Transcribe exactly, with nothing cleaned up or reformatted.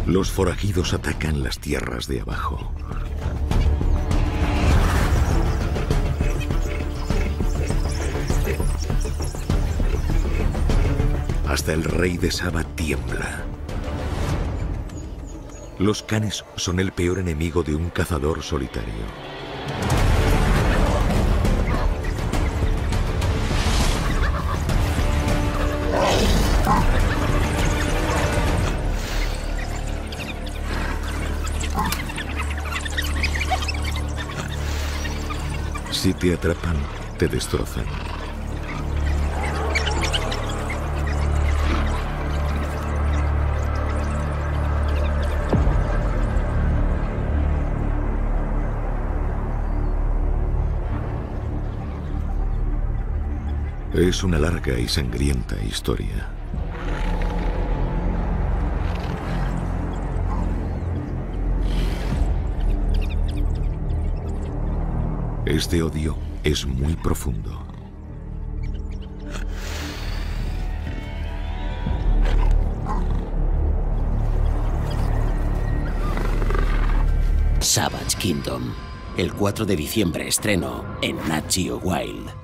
Los forajidos atacan las tierras de abajo. Hasta el rey de Saba tiembla. Los canes son el peor enemigo de un cazador solitario. Si te atrapan, te destrozan. Es una larga y sangrienta historia. Este odio es muy profundo. Savage Kingdom. El cuatro de diciembre estreno en Nat Geo Wild.